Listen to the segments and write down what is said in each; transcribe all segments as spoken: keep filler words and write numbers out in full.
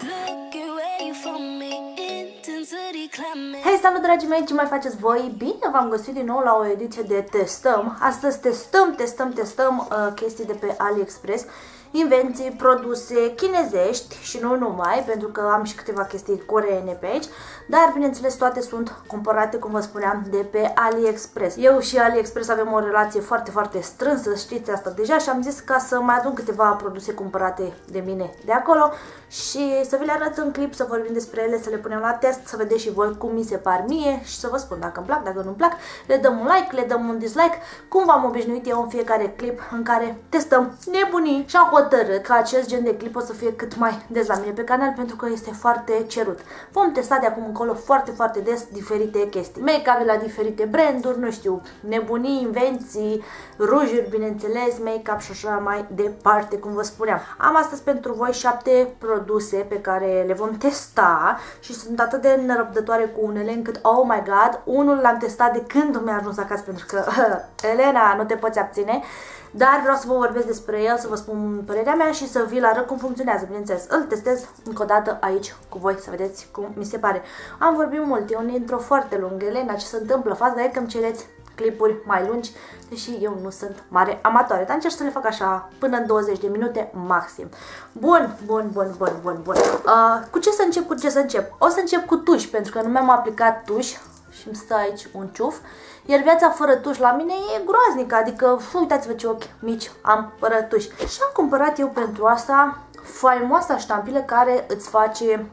Hei, salut dragii mei, ce mai faceți voi? Bine v-am găsit din nou la o ediție de testăm. Astăzi testăm, testăm, testăm uh, chestii de pe AliExpress, invenții, produse chinezești și nu numai, pentru că am și câteva chestii coreene pe aici, dar bineînțeles toate sunt cumpărate, cum vă spuneam, de pe AliExpress. Eu și AliExpress avem o relație foarte, foarte strânsă, știți asta deja, și am zis ca să mai adun câteva produse cumpărate de mine de acolo și să vi le arăt în clip, să vorbim despre ele, să le punem la test, să vedeți și voi cum mi se par mie și să vă spun dacă îmi plac, dacă nu-mi plac, le dăm un like, le dăm un dislike, cum v-am obișnuit eu în fiecare clip în care testăm nebunii. Și am hotărât că acest gen de clip o să fie cât mai des la mine pe canal, pentru că este foarte cerut. Vom testa de acum încolo foarte, foarte des diferite chestii. Make-up la diferite branduri, nu știu, nebunii, invenții, rujuri, bineînțeles, make-up și așa mai departe, cum vă spuneam. Am astăzi pentru voi șapte produse pe care le vom testa și sunt atât de nerăbdătoare cu unele încât, oh my god, unul l-am testat de când mi-a ajuns acasă, pentru că, Elena, nu te poți abține. Dar vreau să vă vorbesc despre el, să vă spun părerea mea și să vi-l arăt cum funcționează. Bineînțeles, îl testez încă o dată aici cu voi, să vedeți cum mi se pare. Am vorbit mult, e un intro foarte lung. Elena, ce se întâmplă? Fați de că îmi cereți clipuri mai lungi, deși eu nu sunt mare amatoare, dar încerc să le fac așa până în douăzeci de minute maxim. Bun, bun, bun, bun, bun, bun. Uh, cu ce să încep, cu ce să încep? O să încep cu tuș, pentru că nu mi-am aplicat tuș și îmi stă aici un ciuf. Iar viața fără tuș la mine e groaznică, adică uitați-vă ce ochi mici am fără tuș. Și am cumpărat eu pentru asta faimoasa ștampilă care îți face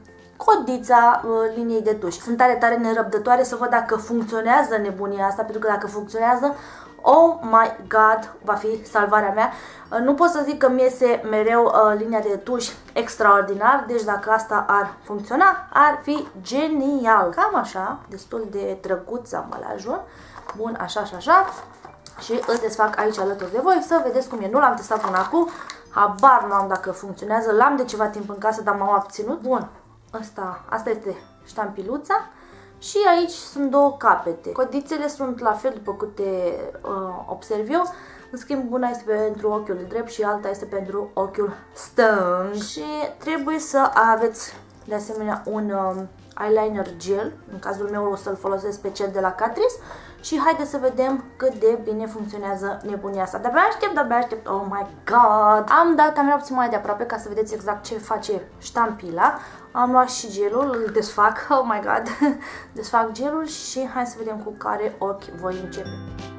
codița uh, liniei de tuș. Sunt tare, tare nerăbdătoare să văd dacă funcționează nebunia asta, pentru că dacă funcționează, oh my god, va fi salvarea mea. Uh, nu pot să zic că mi iese mereu uh, linia de tuș extraordinar, deci dacă asta ar funcționa, ar fi genial. Cam așa, destul de drăguț ambalajul. Bun, așa și așa. Și îl desfac aici alături de voi să vedeți cum e. Nu l-am testat până acum, habar nu am dacă funcționează. L-am de ceva timp în casă, dar m-am abținut. Bun, asta, asta este ștampiluța. Și aici sunt două capete. Codițele sunt la fel după câte uh, observ eu. În schimb, una este pentru ochiul drept și alta este pentru ochiul stâng. Și trebuie să aveți de asemenea un uh, eyeliner gel. În cazul meu o să-l folosesc pe cel de la Catrice. Și haideți să vedem cât de bine funcționează nebunia asta. De-abia aștept, de-abia aștept. Oh my god! Am dat camera puțin mai de aproape ca să vedeți exact ce face ștampila. Am luat și gelul, îl desfac. Oh my god! Desfac gelul și hai să vedem cu care ochi voi începe.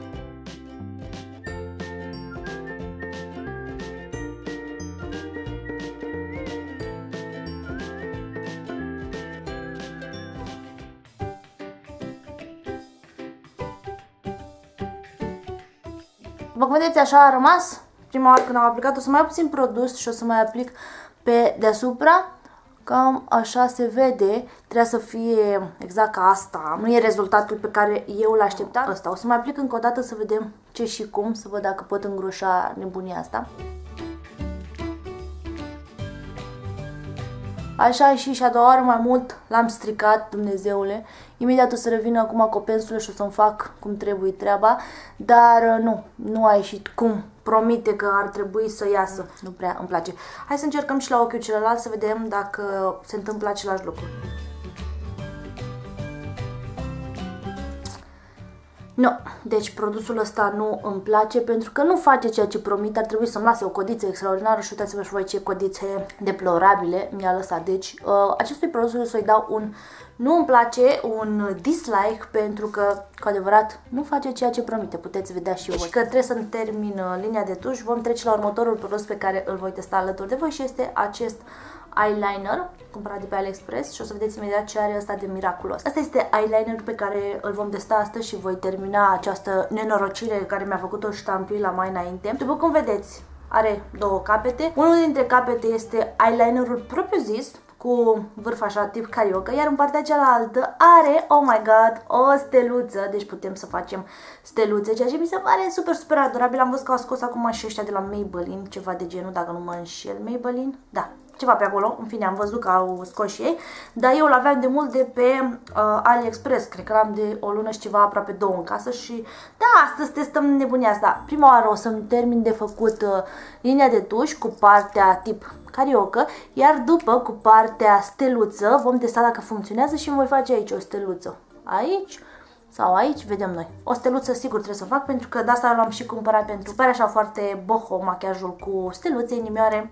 Vă vedeți, așa a rămas. Prima oară când am aplicat, o să mai puțin produs și o să mai aplic pe deasupra. Cam așa se vede. Trebuie să fie exact ca asta. Nu e rezultatul pe care eu l-așteptam. Asta. O să mai aplic încă o dată să vedem ce și cum, să văd dacă pot îngroșa nebunia asta. Așa și și a doua oară mai mult l-am stricat, Dumnezeule. Imediat o să revină acum cu pensulul și o să-mi fac cum trebuie treaba. Dar nu, nu a ieșit cum promite că ar trebui să iasă. Nu prea îmi place. Hai să încercăm și la ochiul celălalt să vedem dacă se întâmplă același lucru. Nu, deci produsul ăsta nu îmi place pentru că nu face ceea ce promite. Ar trebui să-mi lase o codiță extraordinară și uitați-vă și voi ce codițe deplorabile mi-a lăsat. Deci uh, acestui produs o să-i dau un nu îmi place, un dislike, pentru că cu adevărat nu face ceea ce promite. Puteți vedea și voi. Și că trebuie să-mi termin linia de tuș, vom trece la următorul produs pe care îl voi testa alături de voi și este acest eyeliner cumpărat de pe AliExpress și o să vedeți imediat ce are ăsta de miraculos. Asta este eyelinerul pe care îl vom testa astăzi și voi termina această nenorocire care mi-a făcut-o ștampila mai înainte. După cum vedeți, are două capete. Unul dintre capete este eyelinerul propriu zis, cu vârf așa tip carioca, iar în partea cealaltă are, oh my god, o steluță, deci putem să facem steluțe, ceea ce mi se pare super, super adorabil. Am văzut că au scos acum și ăștia de la Maybelline, ceva de genul, dacă nu mă înșel. Maybelline? Da, ceva pe acolo, în fine am văzut că au scos și ei, dar eu l-aveam de mult de pe uh, AliExpress, cred că l-am de o lună și ceva, aproape două în casă și da, astăzi testăm nebunia asta. Prima oară o să-mi termin de făcut uh, linia de tuș cu partea tip cariocă, iar după cu partea steluță vom testa dacă funcționează și îmi voi face aici o steluță. Aici sau aici, vedem noi. O steluță sigur trebuie să fac pentru că de asta l-am și cumpărat pentru pare așa foarte boho machiajul cu steluțe, inimioare.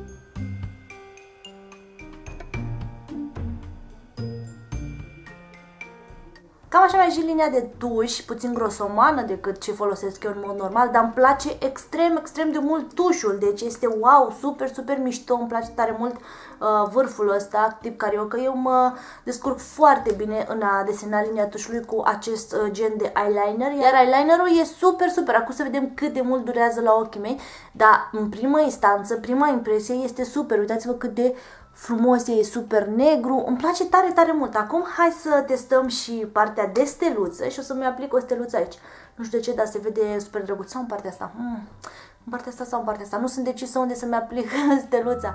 Cam așa mi-a ieșit linia de tuș, puțin grosomană decât ce folosesc eu în mod normal, dar îmi place extrem, extrem de mult tușul, deci este wow, super, super mișto, îmi place tare mult uh, vârful ăsta, tip cariocă. Eu mă descurc foarte bine în a desena linia tușului cu acest uh, gen de eyeliner, iar eyelinerul e super, super, acum să vedem cât de mult durează la ochii mei, dar în primă instanță, prima impresie este super, uitați-vă cât de frumos, e super negru, îmi place tare, tare mult. Acum hai să testăm și partea de steluță și o să-mi aplic o steluță aici. Nu știu de ce, dar se vede super drăguț. Sau în partea asta? Hmm. În partea asta sau în partea asta? Nu sunt decisă unde să-mi aplic steluța.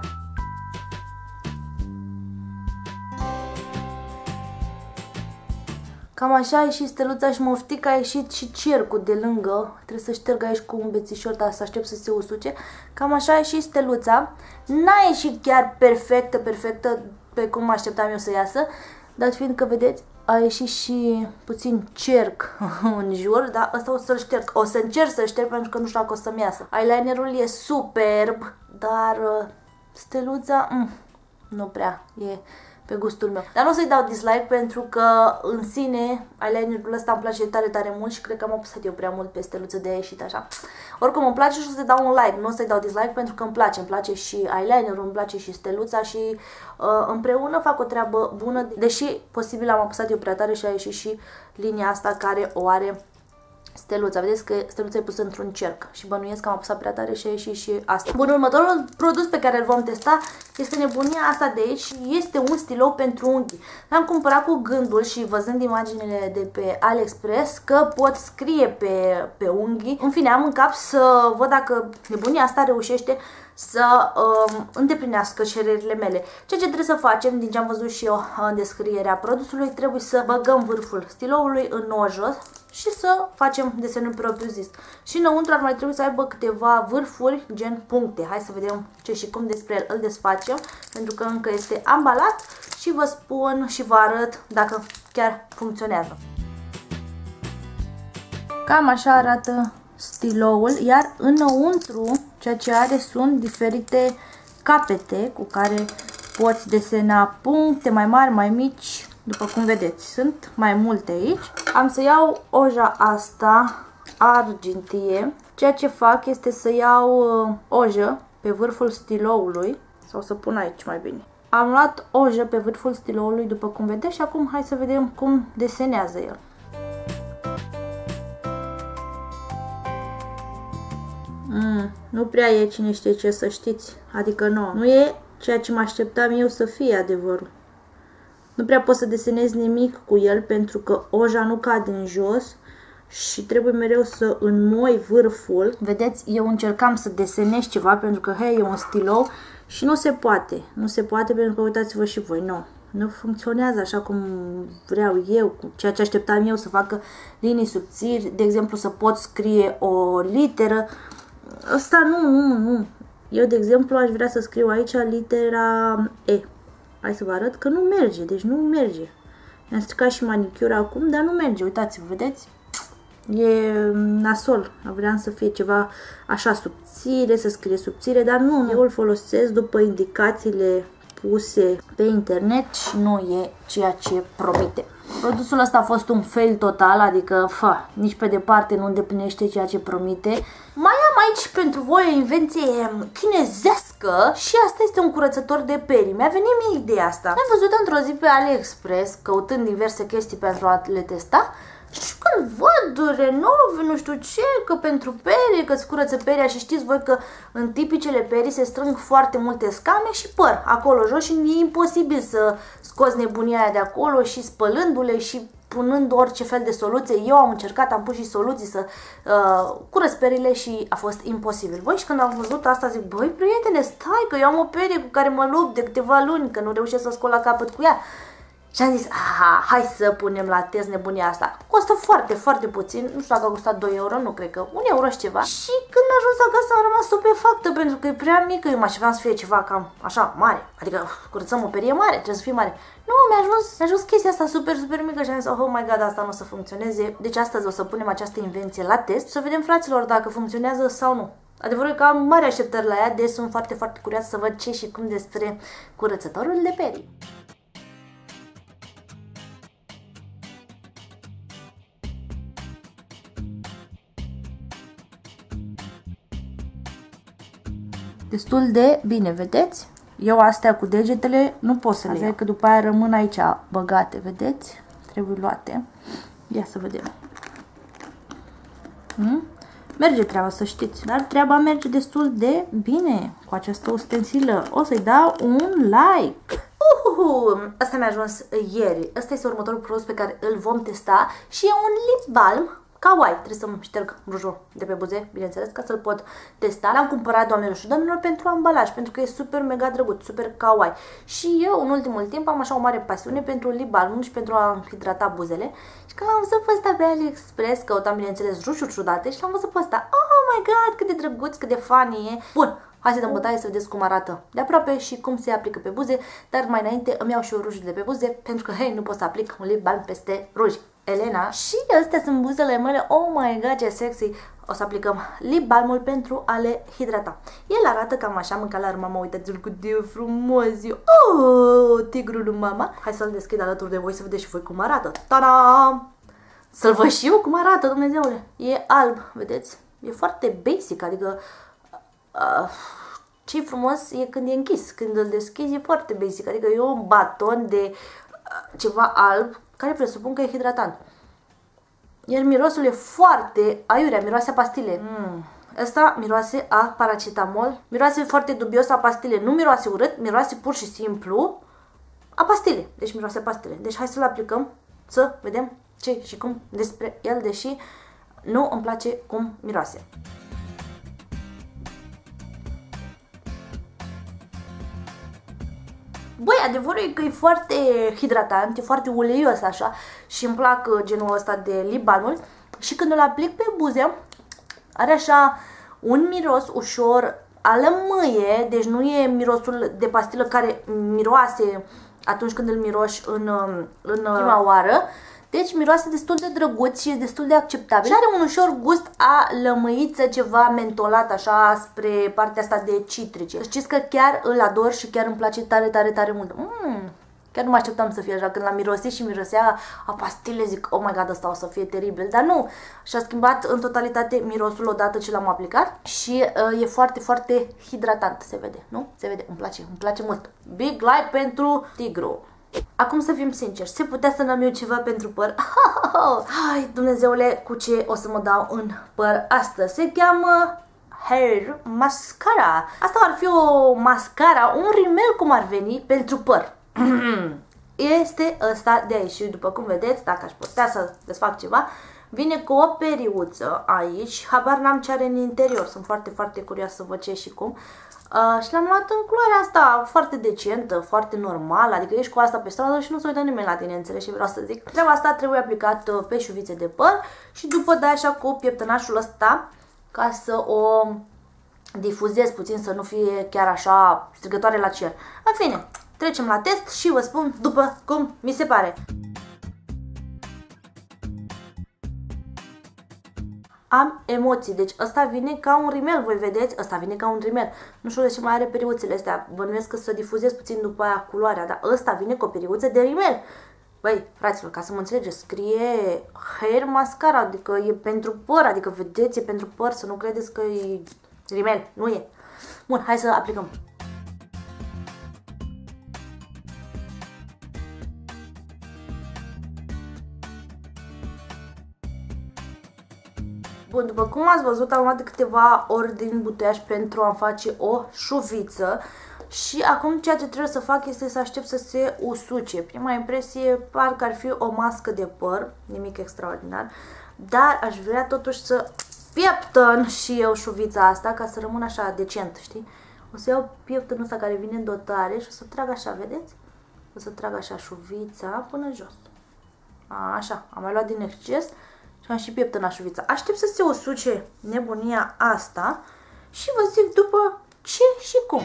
Cam așa a ieșit steluța și mă oftic că a ieșit și cercul de lângă. Trebuie să șterg aici cu un bețișor, dar să aștept să se usuce. Cam așa a ieșit steluța. N-a ieșit chiar perfectă, perfectă, pe cum mă așteptam eu să iasă. Dat fiind că, vedeți, a ieșit și puțin cerc în jur, dar ăsta o să-l șterg. O să încerc să-l șterg pentru că nu știu dacă o să-mi iasă. Eyelinerul e superb, dar steluța, mm, nu prea, e pe gustul meu. Dar nu o să-i dau dislike pentru că în sine eyelinerul ăsta îmi place tare, tare mult și cred că am apăsat eu prea mult pe steluță de a ieșit așa. Oricum îmi place și o să-i dau un like, nu o să-i dau dislike pentru că îmi place, îmi place și eyelinerul, îmi place și steluța și uh, împreună fac o treabă bună, deși posibil am apăsat eu prea tare și a ieșit și linia asta care o are steluța. Vedeți că steluța e pusă într-un cerc și bănuiesc că am apăsat prea tare și a ieșit și asta. Bun, următorul produs pe care îl vom testa este nebunia asta de aici și este un stilou pentru unghii. L-am cumpărat cu gândul și văzând imaginile de pe AliExpress că pot scrie pe, pe unghii. În fine, am în cap să văd dacă nebunia asta reușește să um, îndeplinească cererile mele. Ceea ce trebuie să facem, din ce am văzut și eu în descrierea produsului, trebuie să băgăm vârful stiloului în ojă și să facem desenul propriu zis. Și înăuntru ar mai trebui să aibă câteva vârfuri, gen puncte. Hai să vedem ce și cum despre el îl desfacem, pentru că încă este ambalat și vă spun și vă arăt dacă chiar funcționează. Cam așa arată stiloul, iar înăuntru ceea ce are sunt diferite capete cu care poți desena puncte mai mari, mai mici, după cum vedeți. Sunt mai multe aici. Am să iau oja asta argintie. Ceea ce fac este să iau uh, ojă pe vârful stiloului, sau să pun aici mai bine. Am luat ojă pe vârful stiloului, după cum vedeți, și acum hai să vedem cum desenează el. Mm, nu prea e cine știe ce, să știți. Adică nu. Nu e ceea ce mă așteptam eu să fie adevărul. Nu prea pot să desenez nimic cu el pentru că oja nu cade în jos și trebuie mereu să înmoi vârful. Vedeți, eu încercam să desenez ceva pentru că, hei, e un stilou și nu se poate. Nu se poate pentru că, uitați-vă și voi, nu. Nu funcționează așa cum vreau eu, cu ceea ce așteptam eu, să facă linii subțiri, de exemplu să pot scrie o literă. Asta nu, nu, nu. Eu, de exemplu, aș vrea să scriu aici litera E. Hai să vă arăt că nu merge, deci nu merge. Mi-am stricat și manicura acum, dar nu merge, uitați-vă, vedeți? E nasol, vreau să fie ceva așa subțire, să scrie subțire, dar nu, eu îl folosesc după indicațiile puse pe internet și nu e ceea ce promite. Produsul ăsta a fost un fail total, adică fa, nici pe departe nu îndeplinește ceea ce promite. Mai am aici pentru voi o invenție chinezească și asta este un curățător de perii. Mi-a venit mie ideea asta. Am văzut într-o zi pe AliExpress, căutând diverse chestii pentru a le testa, și când văd renove, nu știu ce, că pentru perie, că îți curăță peria și știți voi că în tipicele perii se strâng foarte multe scame și păr acolo jos și e imposibil să scoți nebunia aia de acolo și spălându-le și punând orice fel de soluție. Eu am încercat, am pus și soluții să uh, curăț perile și a fost imposibil. Băi, și când am văzut asta zic, băi prietene, stai că eu am o perie cu care mă lupt de câteva luni, că nu reușesc să scol la capăt cu ea. Și am zis, aha, hai să punem la test nebunia asta. Costă foarte, foarte puțin, nu știu dacă a costat doi euro, nu cred că, un euro și ceva. Și când am ajuns acasă am rămas stupefactă pentru că e prea mică, eu mă așteptam să fie ceva cam așa, mare. Adică curățăm o perie mare, trebuie să fie mare. Nu, mi-a ajuns, mi-a ajuns chestia asta super, super mică și am zis, oh my god, asta nu o să funcționeze. Deci astăzi o să punem această invenție la test și să vedem, fraților, dacă funcționează sau nu. Adevărul e că am mari așteptări la ea, deci sunt foarte, foarte curioasă să văd ce și cum despre curățătorul de perii. Destul de bine, vedeți? Eu astea cu degetele nu pot să le iau, că după aia rămân aici băgate, vedeți? Trebuie luate. Ia să vedem. Hmm? Merge treaba, să știți, dar treaba merge destul de bine cu această ustensilă. O să-i dau un like. Uhuhu, asta mi-a ajuns ieri. Asta este următorul produs pe care îl vom testa și e un lip balm kawaii. Trebuie să-mi șterg rujul de pe buze, bineînțeles, ca să-l pot testa. L-am cumpărat, doamnelor și domnilor, pentru ambalaj, pentru că e super mega drăguț, super kawaii. Și eu, în ultimul timp, am așa o mare pasiune pentru lip balm și pentru a hidrata buzele. Și când l-am văzut pe ăsta pe AliExpress, căutam, bineînțeles, rușuri ciudate și l-am văzut pe ăsta. Oh my god, cât de drăguț, cât de funny e. Bun, hai să dăm bătaie să vedeți cum arată de aproape și cum se aplică pe buze, dar mai înainte îmi iau și eu rujul de pe buze, pentru că, hei, nu pot să aplic un lip balm peste ruji. Elena, și astea sunt buzele mele, oh my god, ce sexy. O să aplicăm lip balmul pentru a le hidrata. El arată cam așa, mânca la mama, uitați-l cât de frumos e. Oh, tigrul lui mama. Hai să-l deschid alături de voi să vedeți și voi cum arată. Ta-da! Să-l văd și eu cum arată, Dumnezeule. E alb, vedeți? E foarte basic, adică uh, ce-i frumos e când e închis. Când îl deschizi e foarte basic, adică e un baton de uh, ceva alb care presupun că e hidratant. Iar mirosul e foarte aiurea, miroase a pastile. Mm. Asta miroase a paracetamol. Miroase foarte dubios a pastile. Nu miroase urât, miroase pur și simplu a pastile. Deci miroase a pastile. Deci hai să-l aplicăm să vedem ce și cum despre el, deși nu îmi place cum miroase. Băi, adevărul e că e foarte hidratant, e foarte uleios așa și îmi plac genul ăsta de lip balmuri și când îl aplic pe buze are așa un miros ușor a lămâie, deci nu e mirosul de pastilă care miroase atunci când îl miroși în, în prima oară. Deci miroase destul de drăguț și e destul de acceptabil. Și are un ușor gust a lămâiță, ceva mentolat așa spre partea asta de citrice. Știți că chiar îl ador și chiar îmi place tare, tare, tare mult. Mm, chiar nu mă așteptam să fie așa. Când l-am mirosit și mirosea a pastile, zic, oh my god, ăsta o să fie teribil. Dar nu, și-a schimbat în totalitate mirosul odată ce l-am aplicat și uh, e foarte, foarte hidratant, se vede, nu? Se vede, îmi place, îmi place mult. Big like pentru tigru. Acum să fim sinceri, se putea să n-am eu ceva pentru păr? Hai, Dumnezeule, cu ce o să mă dau în păr astăzi? Se cheamă Hair Mascara. Asta ar fi o mascara, un rimel cum ar veni, pentru păr. Este ăsta de aici și după cum vedeți, dacă aș putea să desfac ceva, vine cu o periuță aici, habar n-am ce are în interior, sunt foarte, foarte curioasă să văd ce și cum. Uh, și l-am luat în culoarea asta foarte decentă, foarte normală, adică ești cu asta pe stradă și nu se uită nimeni la tine, înțelegi ce vreau să zic. Treaba asta trebuie aplicat uh, pe șuvițe de păr și după dai așa cu pieptănașul ăsta ca să o difuzez puțin, să nu fie chiar așa strigătoare la cer. În fine, trecem la test și vă spun după cum mi se pare. Am emoții, deci ăsta vine ca un rimel, voi vedeți, ăsta vine ca un rimel. Nu știu de ce mai are periuțele astea, bănuiesc că să difuzez puțin după aia culoarea, dar ăsta vine cu o periuță de rimel. Băi, fraților, ca să mă înțelegeți, scrie Hair Mascara, adică e pentru păr, adică vedeți, e pentru păr, să nu credeți că e rimel, nu e. Bun, hai să aplicăm. Bun, după cum ați văzut, am luat de câteva ori din buteaș pentru a face o șuviță Și acum ceea ce trebuie să fac este să aștept să se usuce. Prima impresie parcă ar fi o mască de păr, nimic extraordinar, dar aș vrea totuși să pieptăn și eu șuvița asta ca să rămână așa decent, știi? O să iau pieptănul ăsta care vine în dotare și o să trag așa, vedeți? O să trag așa șuvița până jos. A, așa, am mai luat din exces și am și pieptănat șuvița. Aștept să se usuce nebunia asta și vă zic după ce și cum.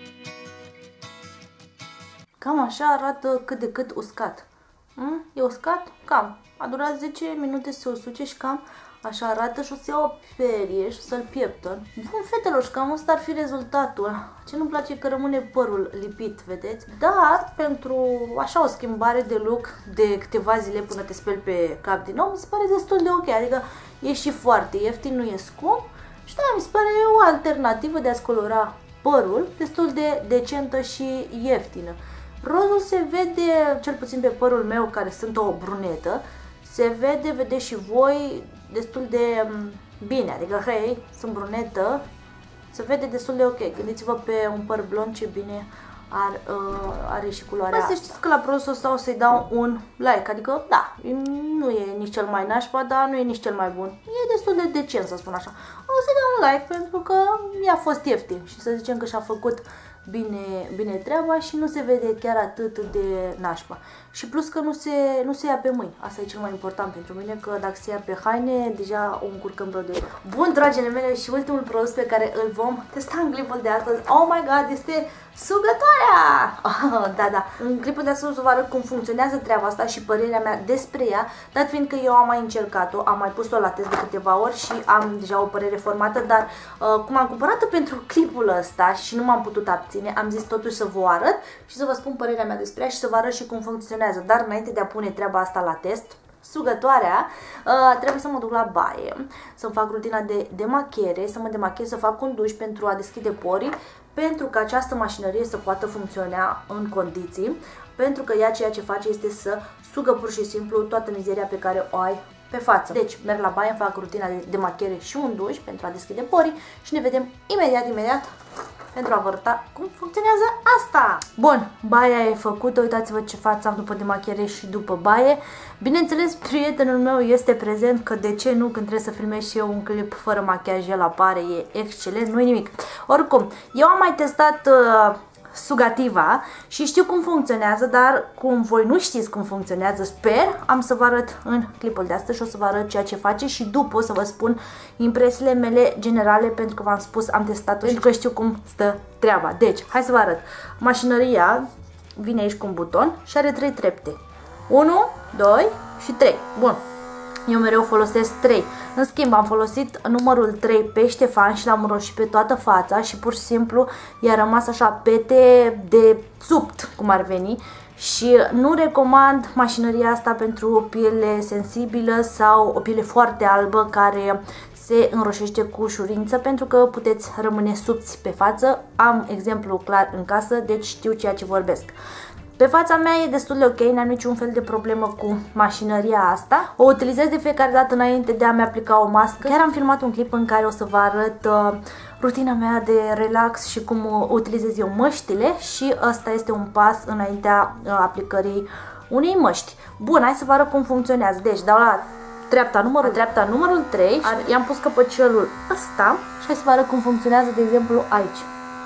Cam așa arată cât de cât uscat. Mm? E uscat? Cam. A durat zece minute să se usuce și cam așa arată și o să iau o perie și să-l pieptăn. Bun, fetelor, și cam ăsta ar fi rezultatul. Ce nu-mi place că rămâne părul lipit, vedeți? Dar pentru așa o schimbare de look de câteva zile până te speli pe cap din nou, mi se pare destul de ok. Adică e și foarte ieftin, nu e scump. Și da, mi se pare o alternativă de a-ți colora părul destul de decentă și ieftină. Rozul se vede, cel puțin pe părul meu, care sunt o brunetă, se vede, vedeți și voi, destul de bine, adică, hei, sunt brunetă, se vede destul de ok. Gândiți-vă pe un păr blond ce bine ar, uh, are și culoarea. Să știți că la produsul ăsta o să-i dau un like, adică, da, nu e nici cel mai nașpa, dar nu e nici cel mai bun. E destul de decent, să spun așa. O să-i dau un like pentru că i-a fost ieftin și să zicem că și-a făcut bine, bine treaba și nu se vede chiar atât de nașpa. Și plus că nu se, nu se ia pe mâini. Asta e cel mai important pentru mine, că dacă se ia pe haine, deja o încurcăm vreo de... Bun, dragile mele, și ultimul produs pe care îl vom testa în clipul de astăzi, oh my god, este sugătoarea! Oh, da, da. În clipul de astăzi o să vă arăt cum funcționează treaba asta și părerea mea despre ea, dat fiind că eu am mai încercat-o, am mai pus-o la test de câteva ori și am deja o părere formată, dar uh, cum am cumpărat-o pentru clipul ăsta și nu m-am putut abține, am zis totuși să vă arăt și să vă spun părerea mea despre ea și să vă arăt și cum funcționează. Dar înainte de a pune treaba asta la test, sugătoarea, uh, trebuie să mă duc la baie, să-mi fac rutina de demachiere, să mă demachez, să fac un duș pentru a deschide porii, pentru că această mașinărie să poată funcționa în condiții, pentru că ea ceea ce face este să sugă pur și simplu toată mizeria pe care o ai pe față. Deci, merg la baie, îmi fac rutina de demachiere și un duș pentru a deschide porii și ne vedem imediat, imediat pentru a vă arăta cum funcționează asta. Bun, baia e făcută, uitați-vă ce față am după demachiere și după baie. Bineînțeles, prietenul meu este prezent, că de ce nu, când trebuie să filmez și eu un clip fără machiaj, el apare, e excelent, nu-i nimic. Oricum, eu am mai testat uh, sugativa și știu cum funcționează, dar cum voi nu știți cum funcționează, sper, am să vă arăt în clipul de astăzi și o să vă arăt ceea ce face și după o să vă spun impresiile mele generale, pentru că v-am spus, am testat-o și că știu cum stă treaba. Deci, hai să vă arăt. Mașinăria vine aici cu un buton și are trei trepte. unu, doi și trei. Bun. Eu mereu folosesc trei. În schimb, am folosit numărul trei pe Ștefan și l-am roșit pe toată fața și pur și simplu i-a rămas așa pete de subt, cum ar veni. Și nu recomand mașinăria asta pentru o piele sensibilă sau o piele foarte albă care se înroșește cu ușurință, pentru că puteți rămâne subți pe față. Am exemplu clar în casă, deci știu ceea ce vorbesc. Pe fața mea e destul de ok, n-am niciun fel de problemă cu mașinăria asta. O utilizez de fiecare dată înainte de a-mi aplica o mască. Chiar am filmat un clip în care o să vă arăt uh, rutina mea de relax și cum uh, utilizez eu măștile și ăsta este un pas înaintea uh, aplicării unei măști. Bun, hai să vă arăt cum funcționează. Deci dau la treapta numărul, treapta numărul trei, i-am pus căpăcelul ăsta și hai să vă arăt cum funcționează, de exemplu, aici.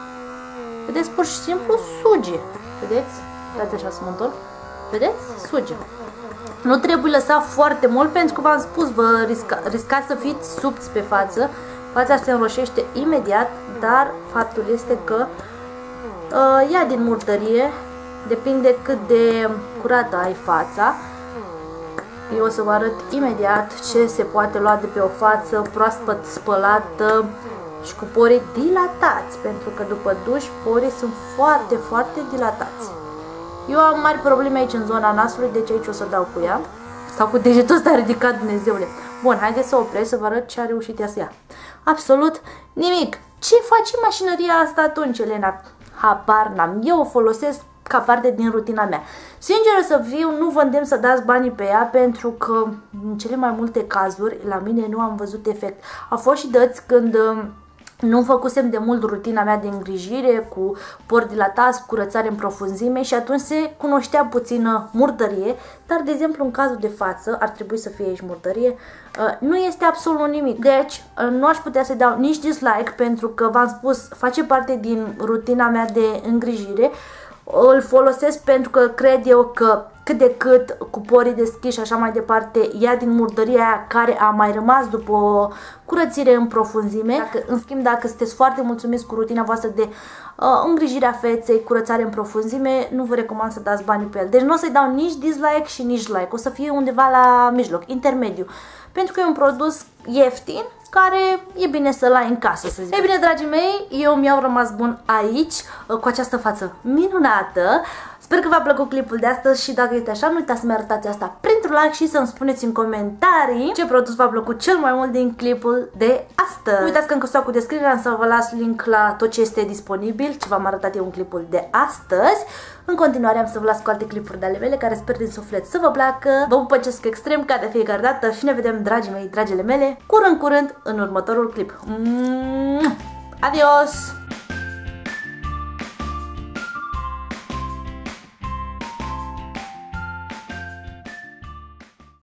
Vedeți, pur și simplu suge. Vedeți? Dați așa să mă întorc. Vedeți? Suge. Nu trebuie lăsat foarte mult, pentru că v-am spus, vă risca, riscați să fiți subți pe față. Fața se înroșește imediat, dar faptul este că uh, ia din murdărie, depinde cât de curată ai fața. Eu o să vă arăt imediat ce se poate lua de pe o față proaspăt spălată și cu porii dilatați, pentru că după duș porii sunt foarte, foarte dilatați. Eu am mari probleme aici în zona nasului, deci aici o să dau cu ea. Sau cu degetul ăsta ridicat, Dumnezeule. Bun, haideți să opresc să vă arăt ce a reușit ea să ia. Absolut nimic. Ce face mașinăria asta atunci, Elena? Habar n-am. Eu o folosesc ca parte din rutina mea. Sincer să fiu, nu vă îndemn să dați banii pe ea, pentru că în cele mai multe cazuri la mine nu am văzut efect. Au fost și dăți când Nu făcusem de mult rutina mea de îngrijire cu pori dilatați, curățare în profunzime și atunci se cunoștea puțină murdărie, dar de exemplu în cazul de față, ar trebui să fie aici murdărie, nu este absolut nimic. Deci nu aș putea să dau nici dislike pentru că v-am spus, face parte din rutina mea de îngrijire. Îl folosesc pentru că cred eu că cât de cât cu porii deschiși și așa mai departe ia din murdăria aia care a mai rămas după o curățire în profunzime. Dacă, în schimb, dacă sunteți foarte mulțumiți cu rutina voastră de uh, îngrijirea feței, curățare în profunzime, nu vă recomand să dați banii pe el. Deci nu o să-i dau nici dislike și nici like, o să fie undeva la mijloc, intermediu. Pentru că e un produs ieftin care e bine să-l ai în casă, să zic. Ei bine, dragii mei, eu mi-au rămas bun aici cu această față minunată. Sper că v-a plăcut clipul de astăzi și dacă este așa, nu uitați să-mi arătați asta printr-un like și să-mi spuneți în comentarii ce produs v-a plăcut cel mai mult din clipul de astăzi. Nu uitați că în căsuța cu descriere am să vă las link la tot ce este disponibil, ce v-am arătat eu în clipul de astăzi. În continuare am să vă las cu alte clipuri de ale mele care sper din suflet să vă placă. Vă pupăcesc extrem ca de fiecare dată și ne vedem, dragii mei, dragile mele, curând, curând în următorul clip. Adios!